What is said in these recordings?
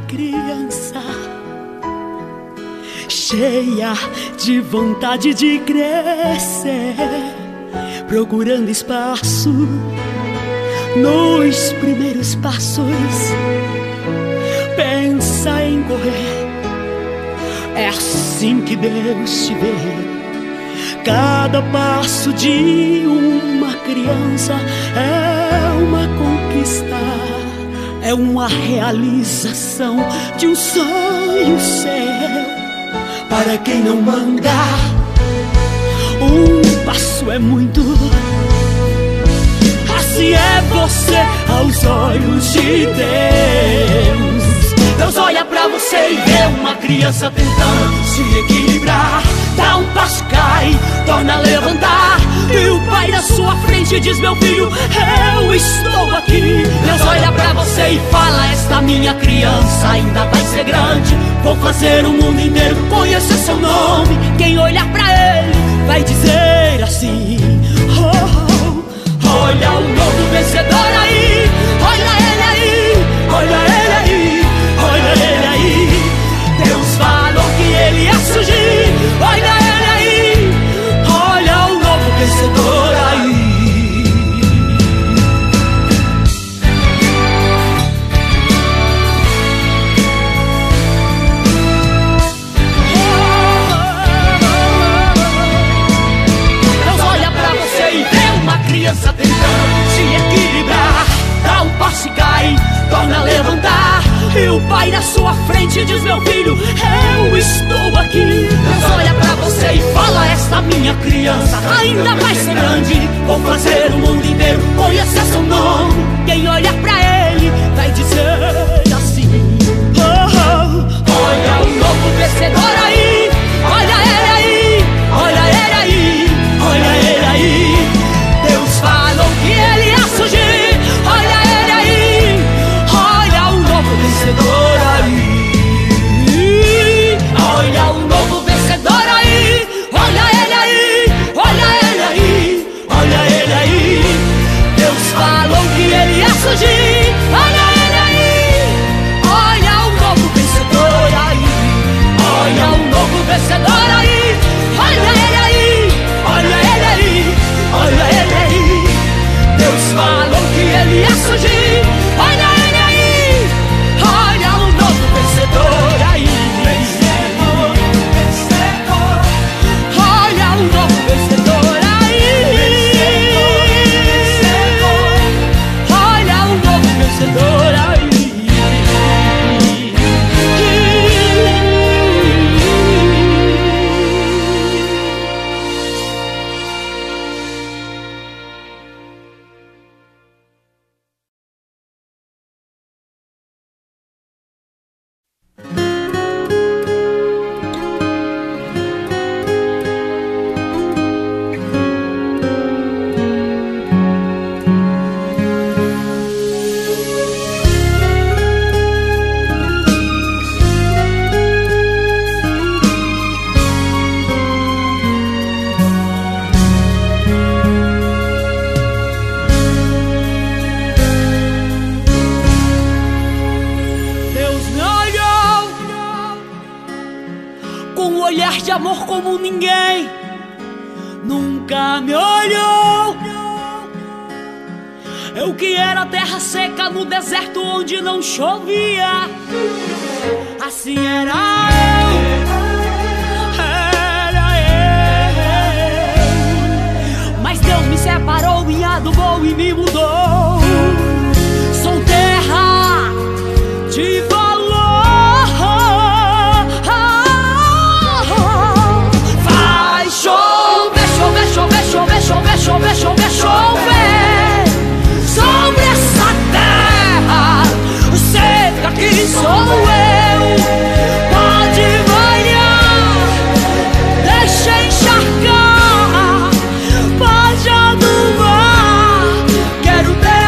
criança, cheia de vontade de crescer, procurando espaço nos primeiros passos. Pensa em correr, é assim que Deus te vê. Cada passo de uma criança é uma conquista, é uma realização de um sonho seu. Para quem não manda, um passo é muito. Assim é você aos olhos de Deus. Deus olha pra você e vê uma criança tentando se equilibrar. Dá um passo, cai, torna a levantar. E o pai na sua frente diz: meu filho, eu estou aqui. Deus olha pra você e fala: esta minha criança ainda vai ser grande. Vou fazer o mundo inteiro conhecer seu nome. Quem olhar pra ele vai dizer assim: oh, oh. Olha o novo vencedor aí, olha ele aí, olha ele aí, olha ele aí. Deus falou que ele ia surgir, olha ele aí, olha o novo vencedor aí. Deus olha pra você e vê uma criança tentando se equilibrar. Dá um passo e cai, torna a levantar. E o pai na sua frente diz: meu filho, eu estou aqui. Deus olha pra você e fala: esta minha criança ainda vai ser grande. Vou fazer o mundo inteiro conhecer seu nome. Quem olhar pra ele vai dizer assim: oh, oh. Olha o novo vencedor aí, olha ele aí, olha ele aí, olha ele aí. Deus falou que ele ia surgir, olha ele aí, olha o novo vencedor aí. Olha o novo vencedor aí, olha ele aí, olha ele aí, olha ele aí. Deus falou que ele ia surgir, olha ele aí, olha o novo vencedor aí, olha o novo vencedor aí, olha ele aí, olha ele aí, olha ele aí. Deus falou que ele ia surgir, olha ele aí, olha o novo vencedor aí. Olha o novo vencedor aí, olha o novo vencedor aí. De amor como ninguém nunca me olhou. Eu que era terra seca no deserto onde não chovia, assim era eu. Mas Deus me separou, me adubou e me mudou. Sou terra de valor. Chover, chover, chover, chover, chover sobre essa terra seca que sou eu. Pode banhar, deixa encharcar, pode adubar. Quero ter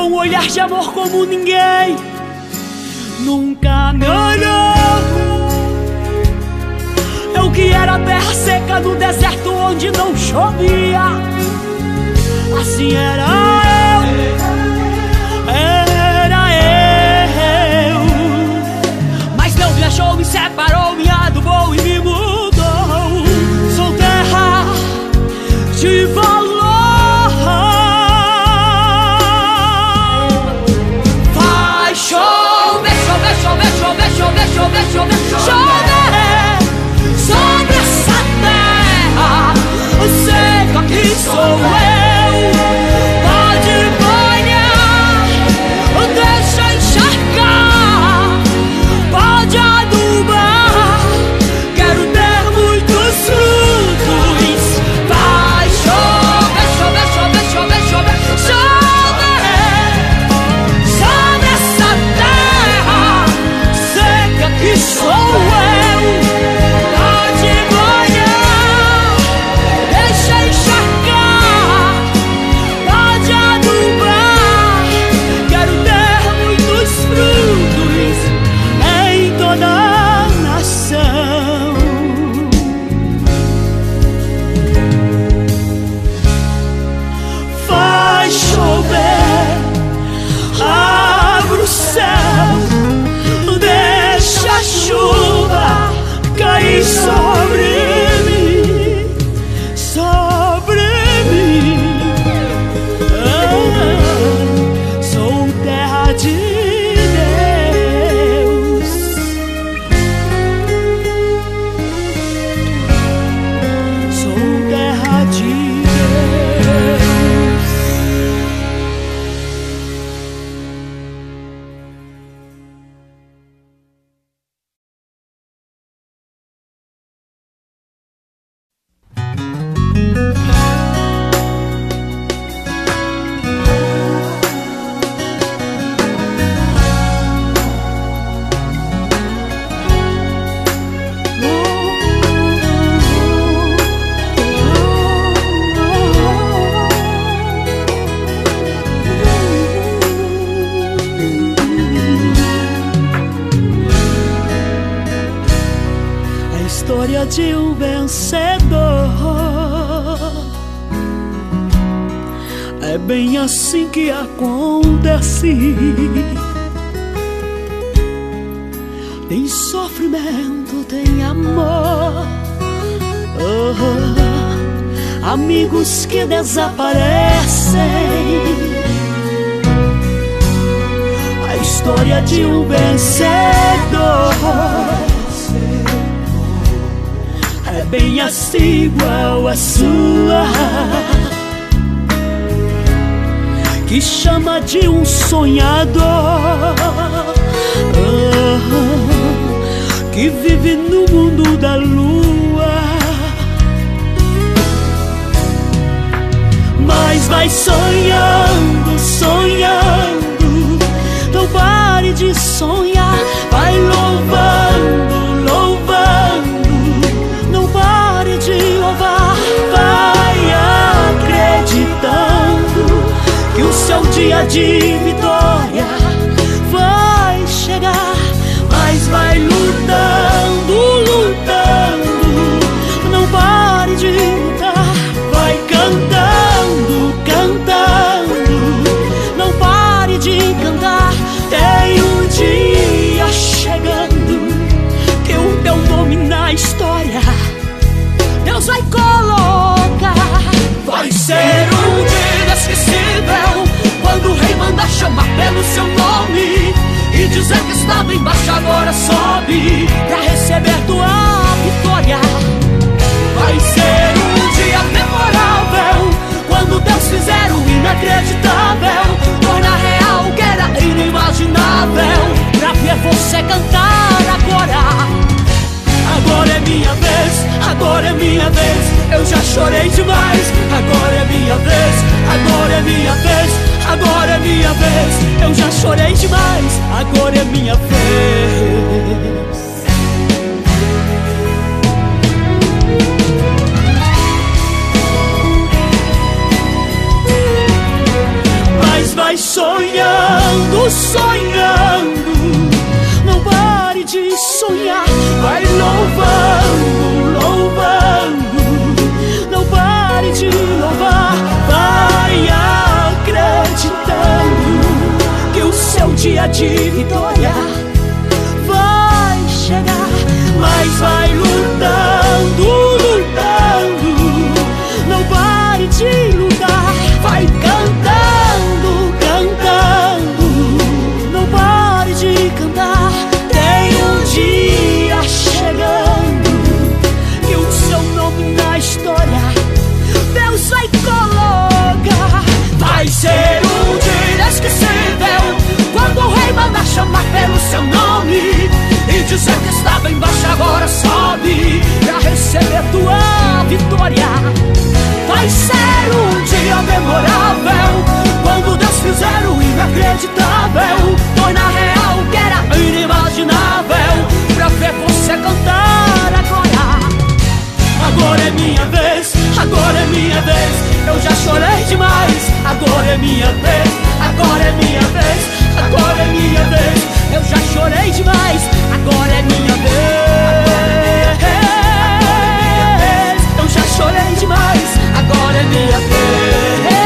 com um olhar de amor como ninguém nunca me olhou. Eu que era terra seca no deserto onde não chovia, assim era eu. Mas Deus me achou, me separou, me adubou e me mudou. Sou terra de valor. Faz chover, chover, chover, chover, chover, chover, chover, chover sobre essa terra seca que sou eu. Pode banhar, deixa encharcar, pode adubar, quero ter muitos frutos. Vai chover, chover, chover, chover, chover, chover sobre essa terra seca que sou eu. Pode banhar, deixa encharcar, pode adubar, quero ter muitos frutos em toda a nação. Faz chover, abre o céu, deixa a chuva cair sobre mim, sobre mim. Sou terra de Deus, sou terra de Deus. A história de um vencedor é bem assim que acontece. Tem sofrimento, tem amor, amigos que desaparecem. A história de um vencedor é bem assim igual a sua, que chama de um sonhador, que vive no mundo da lua, mas vai sonhando, sonhando, não pare de sonhar, vai louvando, louvando, não pare de louvar, vai acreditando que o seu dia de vitória vai chegar, mas vai lutando, lutando, não pare de lutar, vai cantando, cantando, não pare de cantar. Tem um dia chegando que o teu nome na história Deus vai colocar. Vai ser um dia inesquecível quando o rei manda chamar pelo seu nome e dizer que estava embaixo, agora sobe pra receber tua vitória. Vai ser um dia memorável quando Deus fizer o inacreditável, tornar real o que era inimaginável, pra ver você cantar agora. Agora é minha vez, agora é minha vez, eu já chorei demais. Agora é minha vez, agora é minha vez, agora é minha vez, eu já chorei demais. Agora é minha vez. Mas vai sonhar sonhando. Não pare de sonhar, vai louvando, louvando. Não pare de louvar, vai acreditando que o seu dia de vitória vai chegar. Mas vai lutando, lutando. Não pare de lutar, vai cantando, cantando. Não pare de cantar. Tem um dia chegando que o seu nome na história Deus vai colocar. Vai ser um dia inesquecível quando o rei mandar chamar pelo seu nome e dizer que estava embaixo, agora sobe pra receber tua vitória. Vai ser um dia memorável quando Deus fizer o inacreditável. Foi na real que era inimaginável pra ver você cantar agora. Agora é minha vez, agora é minha vez. Eu já chorei demais. Agora é minha vez, agora é minha vez. Agora é minha vez. Eu já chorei demais. Agora é minha vez. Eu já chorei demais. Agora é minha vez.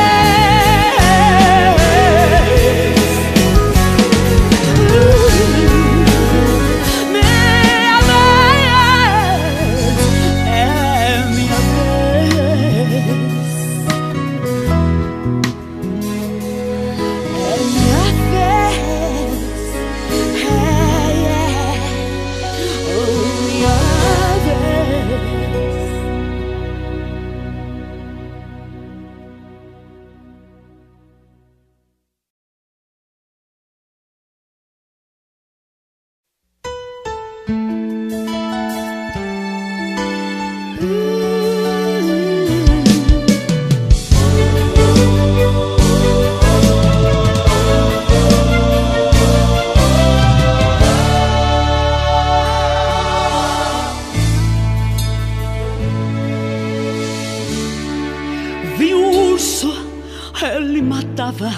Vi um urso, ele matava.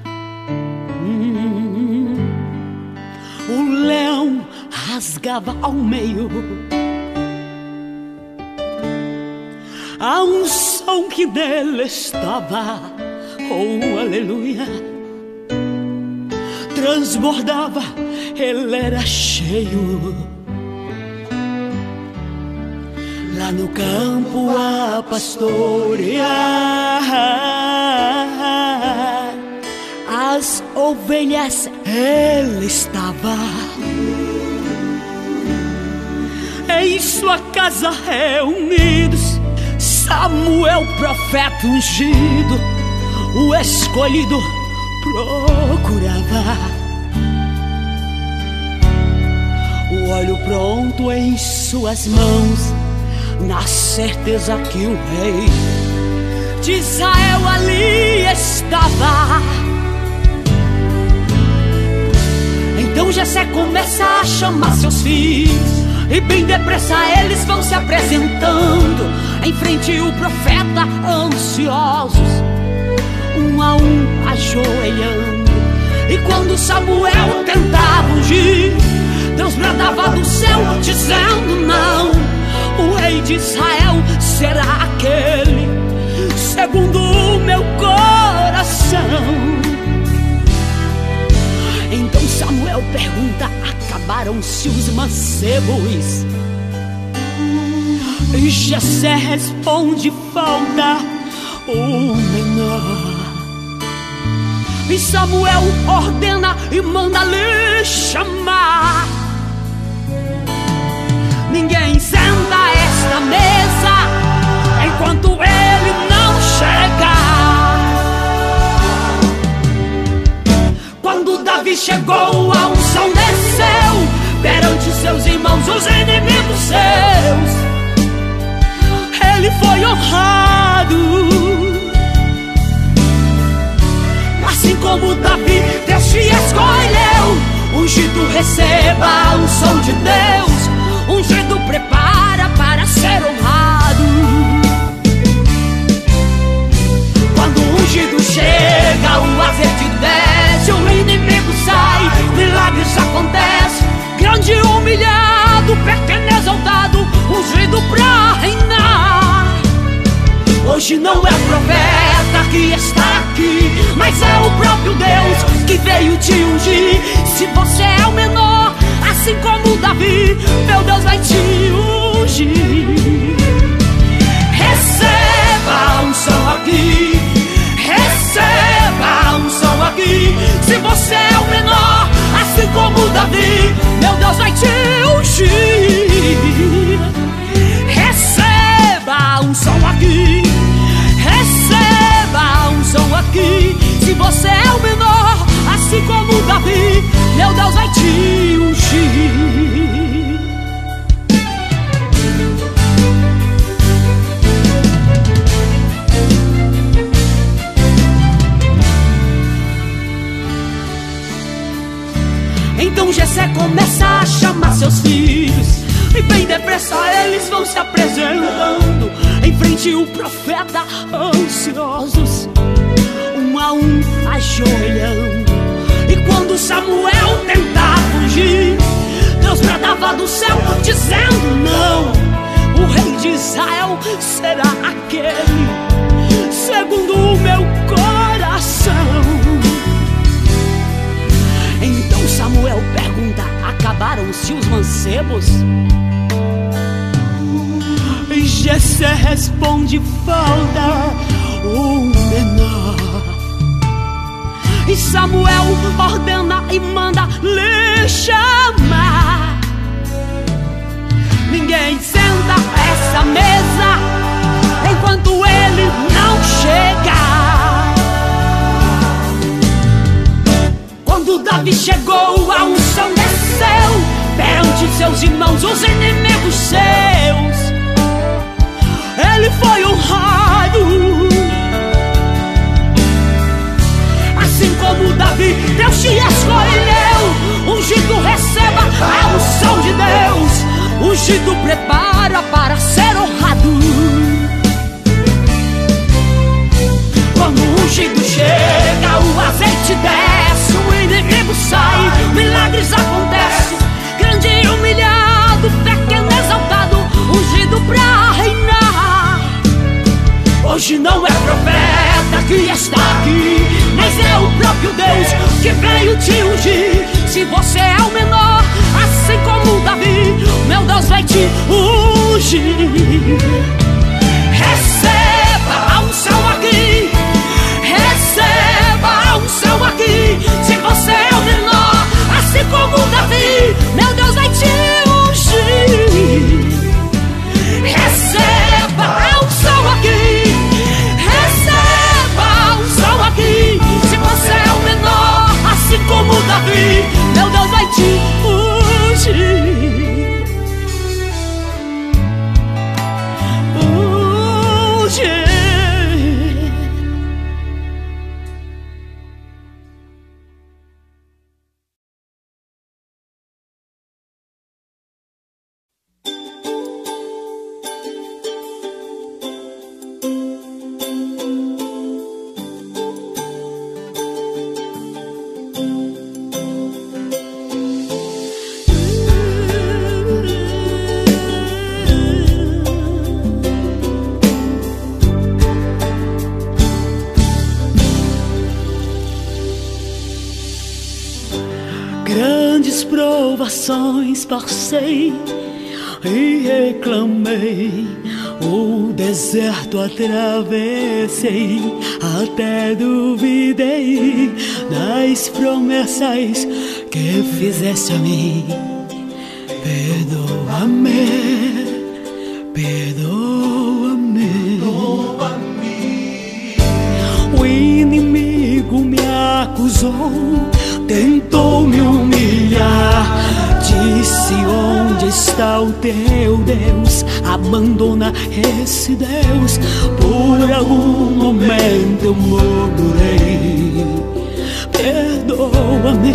O leão rasgava ao meio. A unção que nele estava, oh aleluia, transbordava, ele era cheio. Lá no campo a pastorear as ovelhas, ele estava. Em sua casa reunidos, Samuel, profeta ungido, o escolhido, procurava. O óleo pronto em suas mãos, na certeza que o rei de Israel ali estava. Então Jessé começa a chamar seus filhos, e bem depressa eles vão se apresentando em frente ao profeta, ansiosos, um a um ajoelhando. E quando Samuel tentava ungir, Deus bradava do céu dizendo não, o rei de Israel será aquele segundo o meu coração. Então Samuel pergunta: acabaram-se os mancebos? E Jessé responde: falta o menor. E Samuel ordena e manda-lhe chamar. Ninguém senta a esta mesa enquanto ele não chegar. Quando Davi chegou, a unção desceu perante seus irmãos, os inimigos seus. Ele foi honrado. Assim como Davi, Deus te escolheu. Ungido, receba a unção de Deus. Ungido, prepara para ser honrado. Quando o ungido chega, o azeite desce, o inimigo sai. Hoje não é o profeta que está aqui, mas é o próprio Deus que veio te ungir. Se você é o menor, assim como Davi, meu Deus vai te ungir. Receba a unção aqui, receba a unção aqui. Se você é o menor, assim como Davi, meu Deus vai te ungir. Receba a unção aqui, receba a unção aqui. Se você é o menor, assim como Davi, meu Deus vai te ungir. Então Jessé começa a chamar seus filhos, e bem depressa eles vão se apresentando em frente ao profeta, ansiosos, um a um ajoelhando. E quando Samuel tentava fugir, Deus bradava do céu dizendo: não, o rei de Israel será aquele segundo o meu coração. Então Samuel pergunta: acabaram-se os mancebos? E Jessé responde: falta o menor. E Samuel ordena e manda lhe chamar. Ninguém senta a essa mesa enquanto ele não chegar. Quando Davi chegou, a unção desceu perante seus irmãos, os inimigos seus. Ele foi honrado. Assim como Davi, Deus te escolheu. Ungido, receba a unção de Deus. Ungido, prepara para ser honrado. Quando o ungido chega, o azeite desce, o inimigo sai, milagres acontecem. Grande e humilhado, pequeno exaltado, ungido pra reinar. Hoje não é profeta que está aqui, mas é o próprio Deus que veio te ungir. Se você é o menor, assim como Davi, meu Deus vai te ungir. Receba a unção aqui, receba a unção aqui. Se você é o menor, assim como Davi, meu Deus vai te ungir. Receba a unção aqui, receba a unção aqui. Se você é o menor, assim como Davi, meu Deus vai te ungir. Grandes provações passei e reclamei, o deserto atravessei, até duvidei das promessas que fizeste a mim. Perdoa-me, perdoa-me. O inimigo me acusou, tentou me humilhar, disse: onde está o teu Deus? Abandona esse Deus. Por algum momento eu murmurei: perdoa-me,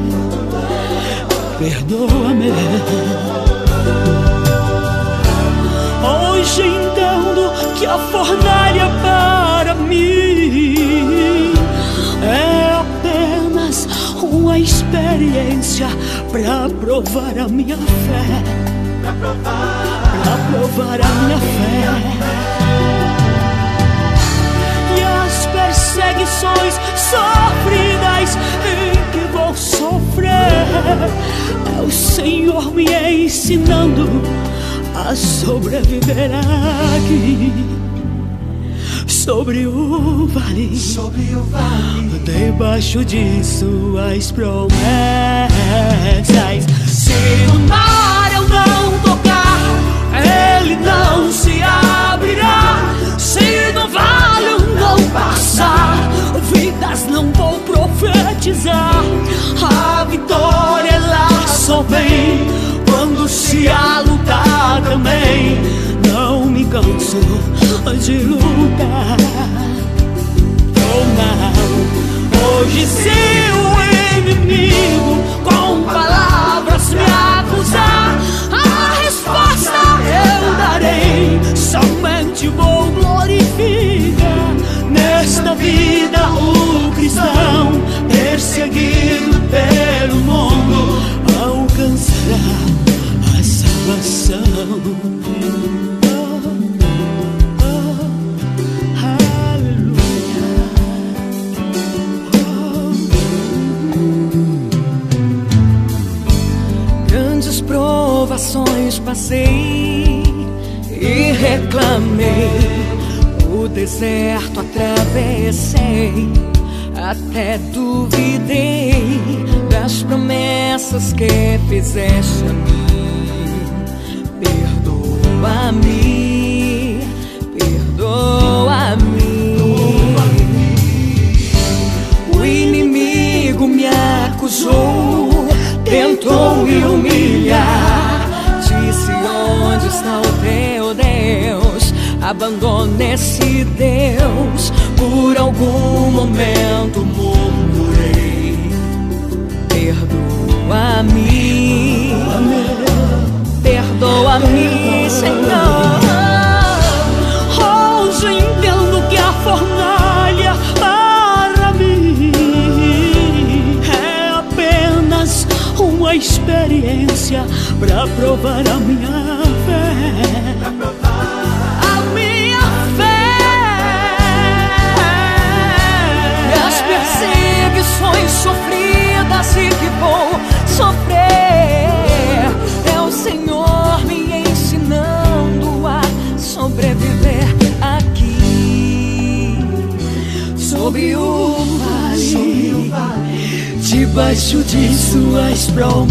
perdoa-me. Hoje entendo que a fornalha para mim é apenas uma experiência para provar a minha fé, para provar a minha fé. noites sofridas em que vou sofrer, é o Senhor me ensinando a sobreviver aqui. Sobre o vale, debaixo de suas promessas. Se no mar eu não tocar, ele não se abrirá. Se no vale eu não passar, vidas não vou profetizar. A vitória ela só vem quando se a lutar também. Não me canso de lutar. Ou não, hoje se o inimigo com palavras me acusar, a resposta eu darei, somente vou glorificar. Nesta vida o cristão perseguido pelo mundo alcançará a salvação. Provações passei e reclamei, o deserto atravessei, até duvidei das promessas que fizeste a mim. Perdoa-me, perdoa-me. O inimigo me acusou, tentou me humilhar, disse: onde está o teu Deus? Abandona esse Deus. Por algum momento murmurei. Perdoa-me, perdoa-me, Senhor. Hoje entendo que a fornalha para mim é apenas uma experiência para provar a minha fé. A minha fé. E as perseguições sofridas e que vou sofrer, é o Senhor me ensinando a sobreviver aqui. Sob o vale, debaixo de suas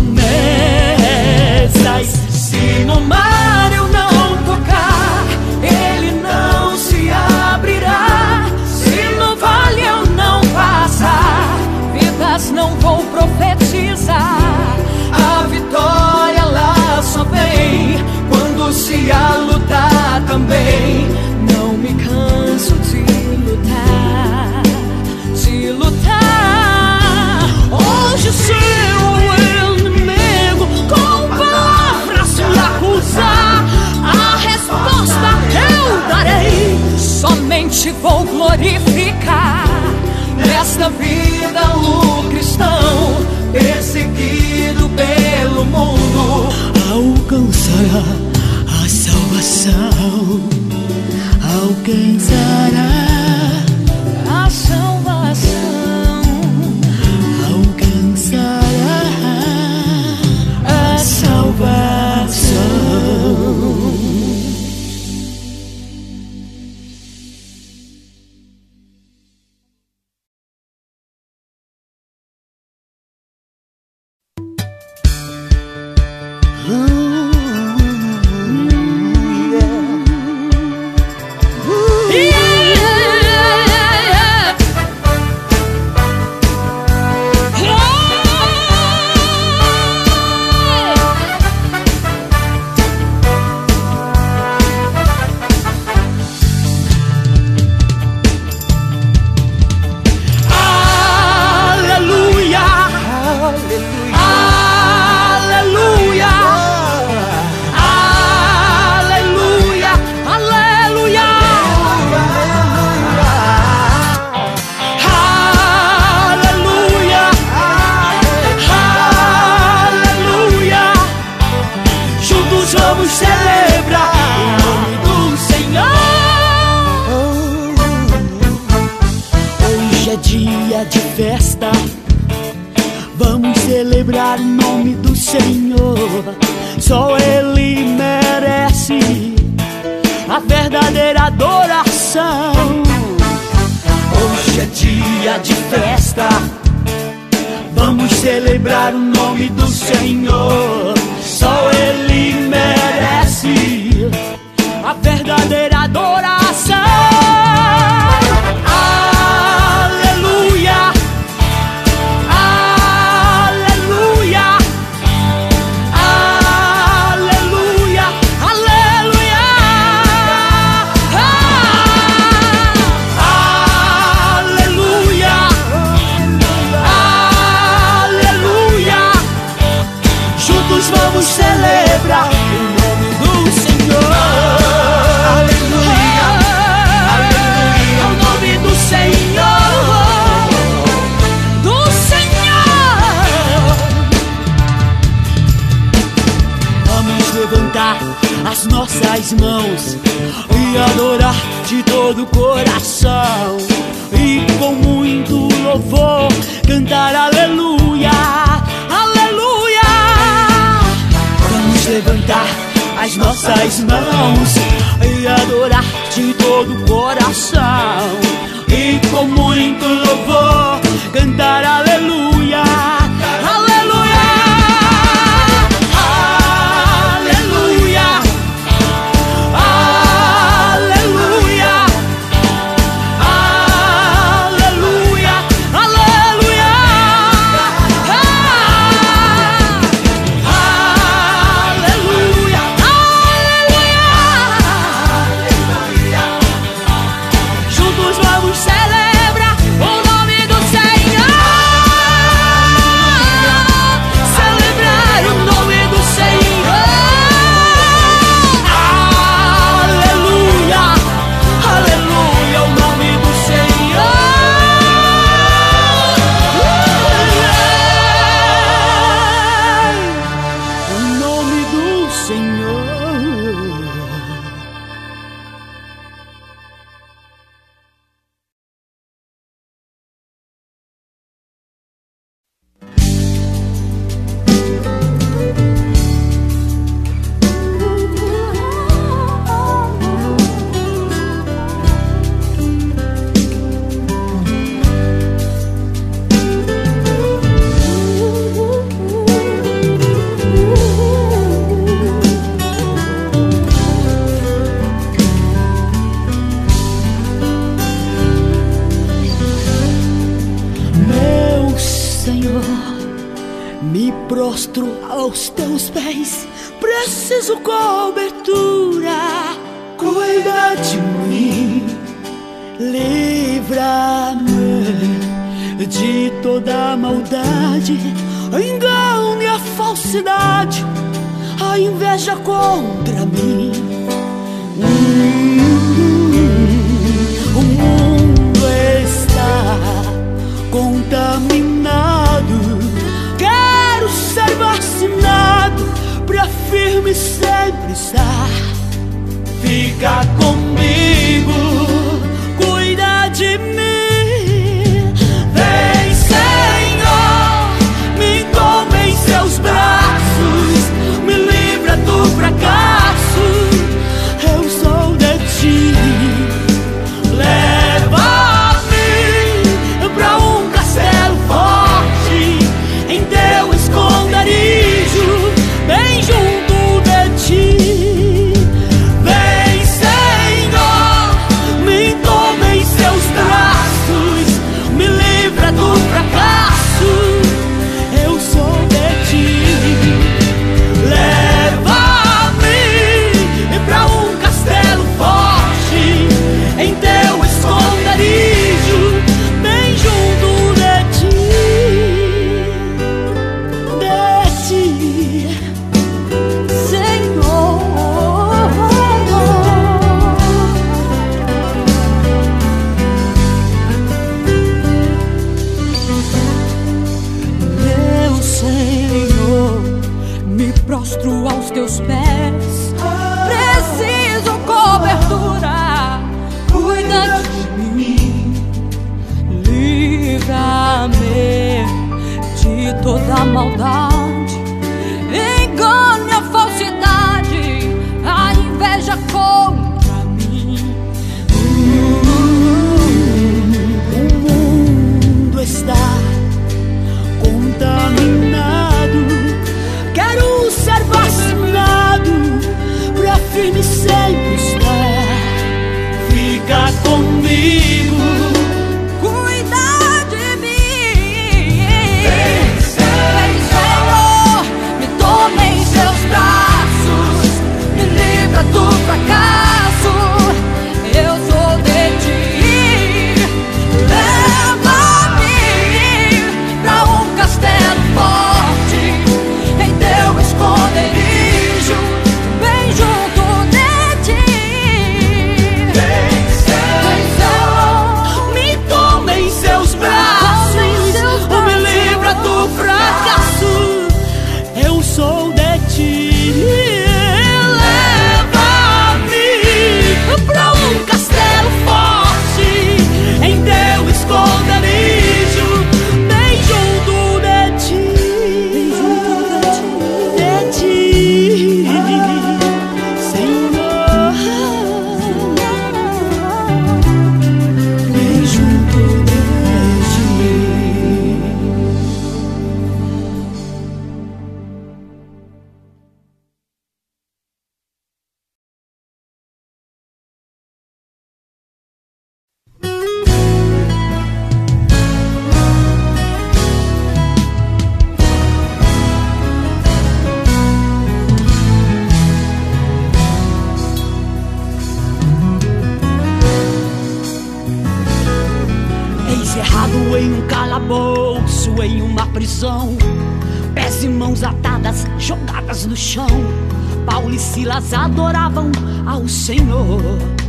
promessas. Se no mar eu não tocar, ele não se abrirá. Se no vale eu não passar, vidas não vou profetizar. A vitória lá só vem quando se a lutar também. Não me canso de lutar, de lutar. Hoje se o inimigo com palavras me acusar, a resposta eu darei, somente vou glorificar. Nesta vida o cristão perseguido pelo mundo alcançará a salvação, alcançará a salvação, alcançará a salvação. Yeah. de festa, vamos celebrar o nome do Senhor. Só Ele merece a verdadeira adoração. Hoje é dia de festa, vamos celebrar o nome do Senhor. Só Ele merece a verdadeira adoração. Aleluia, aleluia, aleluia, aleluia, aleluia, aleluia. Juntos vamos celebrar o nome do Senhor. Aleluia, aleluia, o nome do Senhor, do Senhor. Vamos levantar as nossas mãos e adorar de todo o coração, e com muito louvor cantar aleluia, aleluia. Vamos levantar as nossas mãos e adorar de todo o coração, e com muito louvor cantar aleluia, aleluia, aleluia, aleluia, aleluia, aleluia, aleluia, aleluia. Juntos vamos celebrar o nome do Senhor. Celebrar o nome do Senhor. Aleluia, aleluia, o nome do Senhor. O nome do Senhor. Meu Senhor, me prostro aos teus pés, preciso cobertura. Cuida de mim, livra-me de toda maldade, engano e a falsidade, a inveja contra mim. O mundo está contaminado, quero ser vacinado pra firme sempre estar. Fica comigo, cuida de mim. Vem, Senhor, me toma em seus braços, me livra do fracasso. Eu sou de ti. Leva-me pra um castelo forte, em teu esconderijo, bem junto de ti. Vem, Senhor, me toma em seus braços, me livra do fracasso. Eu sou de ti. Leva-me pra um castelo forte, em teu esconderijo, bem junto de ti, Senhor. Meu Senhor, me prostro aos teus pés, preciso cobertura. Cuida de mim, livra a maldade, engano e a falsidade, a inveja contra mim. O mundo está contaminado, quero ser vacinado pra firme sempre estar. Fica comigo, Cuida de mim. Vem, Senhor, me toma em seus braços, me livra do fracasso. Eu sou de ti. Leva-me pra um castelo forte, em teu esconderijo, bem junto de ti. me toma em seus braços, me livra do fracasso. Eu sou de ti. Leva-me pra um castelo forte, em teu esconderijo, bem junto de ti. De ti, Senhor, bem junto de ti. Encerrado em um calabouço, em uma prisão, pés e mãos atadas, jogadas no chão, Paulo e Silas adoravam ao Senhor.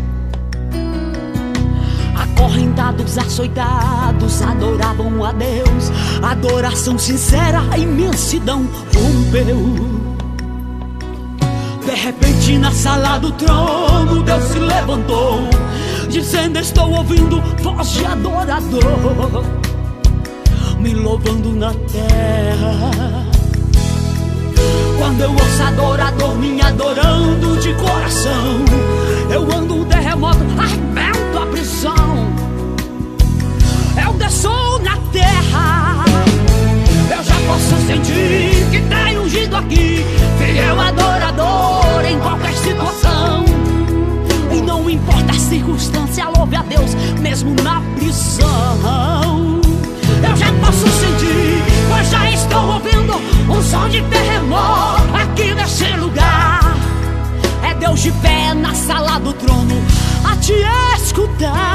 Acorrentados, açoitados, adoravam a Deus. Adoração sincera, a imensidão rompeu. De repente na sala do trono Deus se levantou, dizendo: estou ouvindo voz de adorador, me louvando na terra. Quando eu ouço adorador me adorando de coração, eu ando um terremoto, arrebento a prisão. Eu desço na terra, eu já posso sentir que tem ungido aqui, fiel adorador em qualquer situação. E não importa a circunstância, louve a Deus mesmo na prisão. Eu já posso sentir, pois já estou ouvindo um som de terremoto aqui nesse lugar. É Deus de pé na sala do trono a te escutar.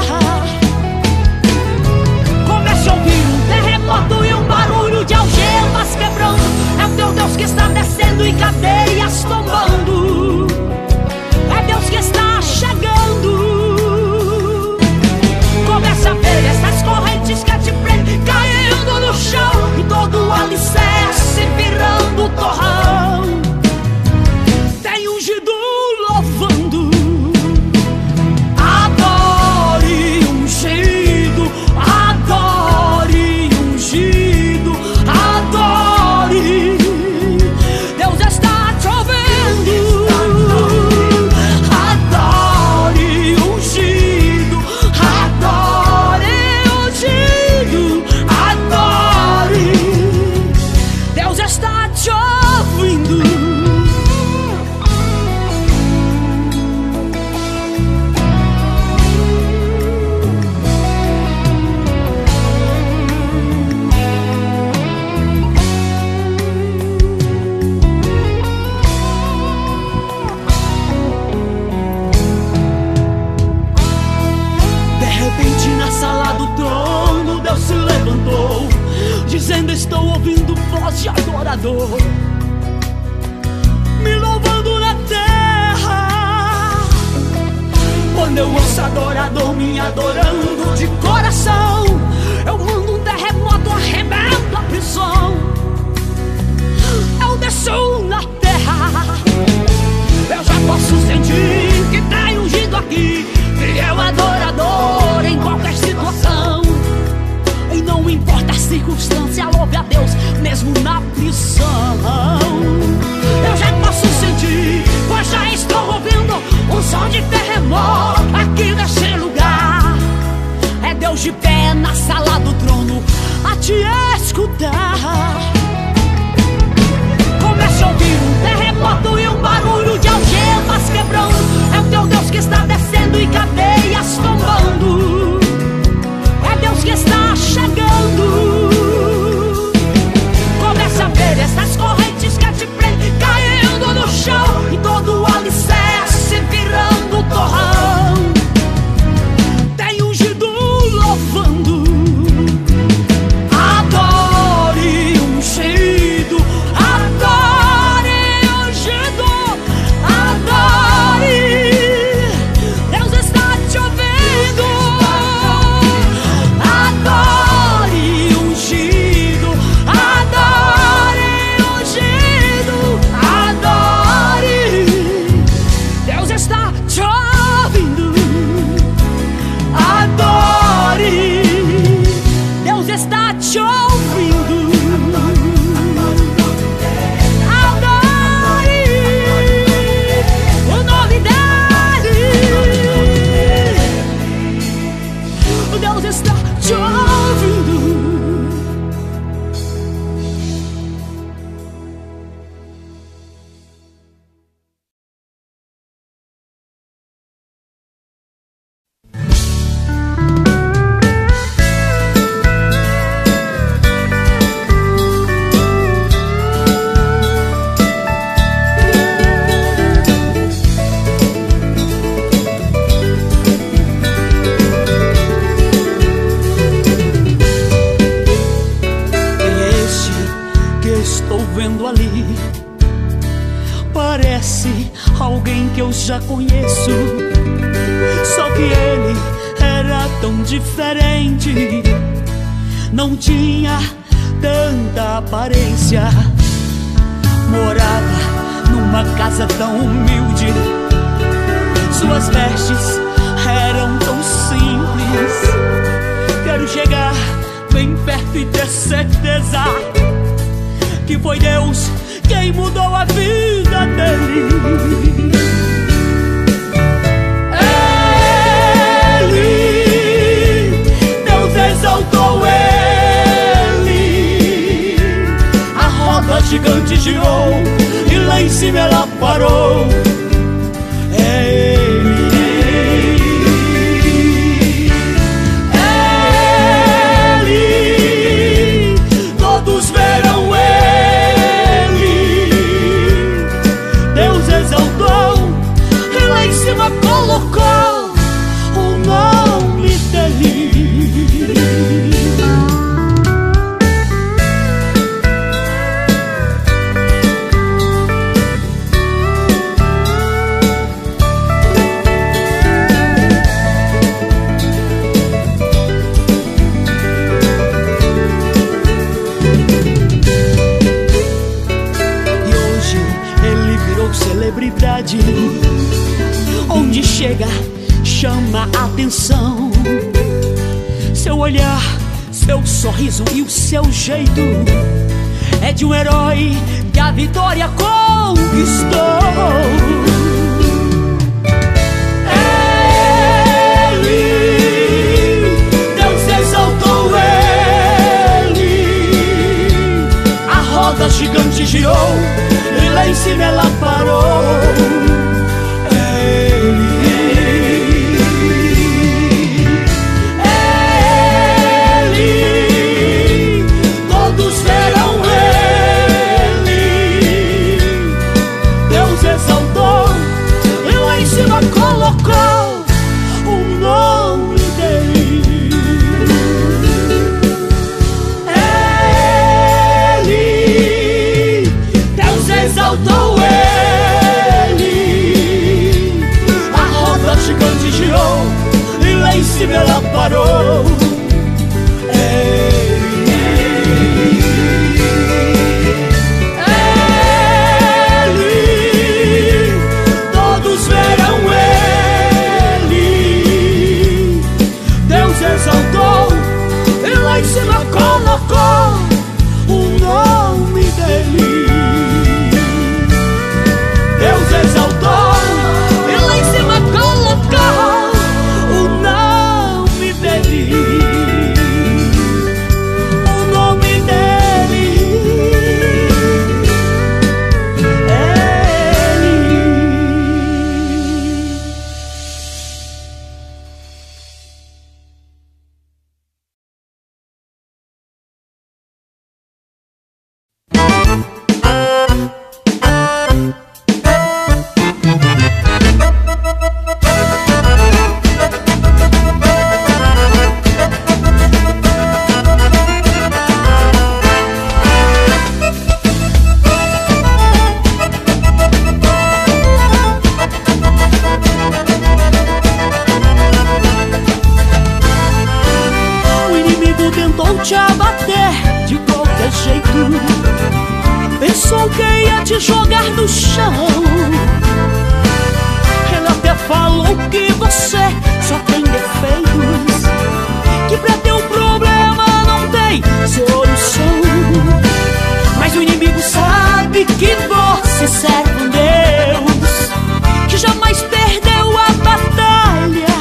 Comece a ouvir um terremoto e um barulho de algemas quebrando. É o teu Deus que está descendo e cadeias tombando. É Deus que está chegando. Comece a ver essas correntes que te prendem caindo no chão, e todo o alicerce virando torrão. Tem ungido louvando. Adore ungido, adore ungido, adore. Deus está te ouvindo. Adore ungido, adore ungido, adore. Deus está te ouvindo. De repente na sala do trono Deus se levantou, dizendo: estou ouvindo voz de adorador, me louvando na terra. Quando eu ouço adorador me adorando de coração, eu mando um terremoto, arrebento a prisão. Eu desço na terra, eu já posso sentir que tem ungido aqui, fiel adorador em qualquer situação. E não importa a circunstância, louve a Deus mesmo na Deus de pé na sala do trono a te escutar. Começa a ouvir um terremoto e um barulho de algemas quebrando. É o teu Deus que está descendo e cadeias tombando. É Deus que está chegando. Começa a ver essas correntes que te prendem caindo no chão e todo o alicerce virando torrão. Tem ungido louvando. Adore ungido, adore ungido, adore. Deus está te ouvindo. Adore ungido, adore ungido, adore. Deus está te ouvindo. Adore. Deus está te ouvindo. Adore o nome dele. Deus está te ouvindo. Vendo ali, parece alguém que eu já conheço, só que ele era tão diferente, não tinha tanta aparência, morava numa casa tão humilde, suas vestes eram tão simples. Quero chegar bem perto e ter certeza que foi Deus quem mudou a vida dele. Ele, Deus exaltou ele. A roda gigante girou e lá em cima ela parou. É ele. Ele, todos verão colocou o nome dele. E hoje ele virou celebridade. Onde chega, chama a atenção. Seu olhar, seu sorriso e o seu jeito é de um herói que a vitória conquistou. Ele, Deus exaltou ele. A roda gigante girou e lá em cima ela parou. Colocou o nome dele. Ele, Deus exaltou ele. te jogar no chão. Ela até falou que você só tem defeitos, que pra teu problema não tem solução. Mas o inimigo sabe que você serve um Deus que jamais perdeu a batalha.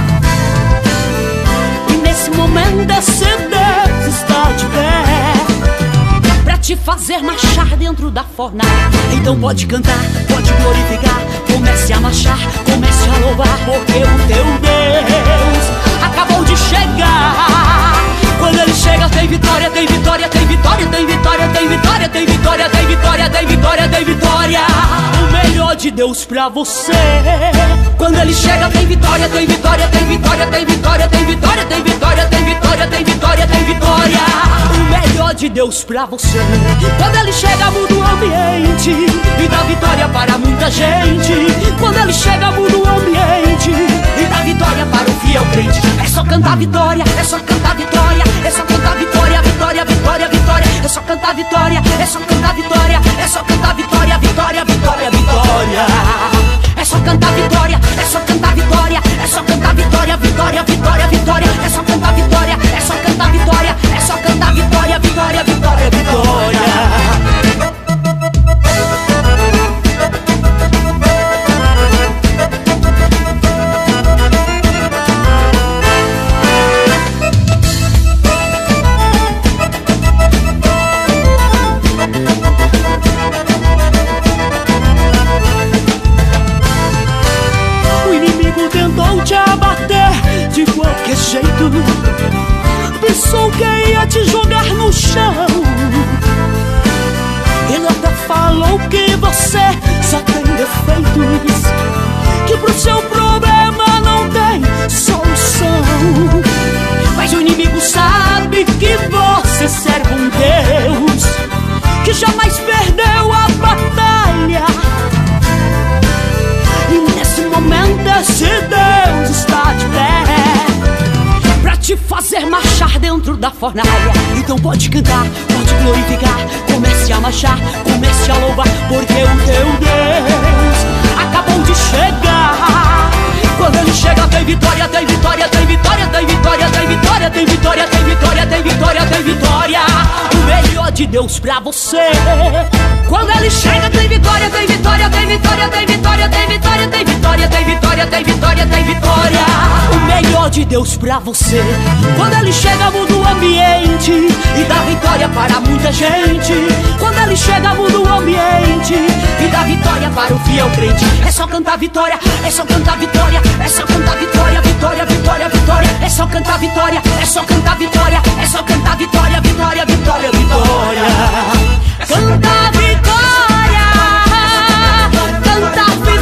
E nesse momento esse Deus está de pé pra te fazer marchar dentro da fornalha. Então pode cantar, pode glorificar, comece a marchar, comece a louvar, porque o teu Deus acabou de chegar. Quando ele chega tem vitória, tem vitória, tem vitória, tem vitória, tem vitória, tem vitória, tem vitória, tem vitória, tem vitória. O melhor de Deus pra você. Quando ele chega tem vitória, tem vitória, tem vitória, tem vitória, tem vitória, tem vitória, tem vitória, tem vitória, tem vitória. O melhor de Deus pra você. Quando ele chega muda o ambiente e dá vitória para muita gente. Quando ele chega muda o ambiente e dá vitória para o fiel crente. É só cantar vitória, é só cantar vitória, é só cantar vitória, vitória, vitória, vitória. É só cantar vitória, é só cantar vitória, é só cantar vitória, vitória, vitória, vitória. É só cantar vitória, é só cantar vitória, é só cantar vitória, vitória, vitória, vitória. É só cantar vitória, é só cantar vitória, é só cantar vitória, vitória, vitória, vitória. De qualquer jeito, pensou que ia te jogar no chão. Ele até falou que você só tem defeitos, que pro seu problema não tem solução. Mas o inimigo sabe que você serve um Deus que jamais perdeu a batalha. E nesse momento esse Deus está de pé pra te fazer marchar dentro da fornalha. Então pode cantar, pode glorificar, comece a marchar, comece a louvar, porque o teu Deus acabou de chegar. Quando ele chega tem vitória, tem vitória, tem vitória, tem vitória, tem vitória, tem vitória, tem vitória, tem vitória, tem vitória. O melhor de Deus pra você. Quando ele chega tem vitória, tem vitória, tem vitória, tem vitória, tem vitória, tem vitória, tem vitória, tem vitória, tem vitória. O melhor de Deus pra você. Quando ele chega muda o ambiente e dá vitória para muita gente. Quando ele chega muda o ambiente e dá vitória para o fiel crente. É só cantar vitória, é só cantar vitória, é só cantar vitória, vitória, vitória, vitória. É só cantar vitória, é só cantar vitória, é só cantar vitória, vitória, vitória, vitória. Cantar vitória, cantar vitória.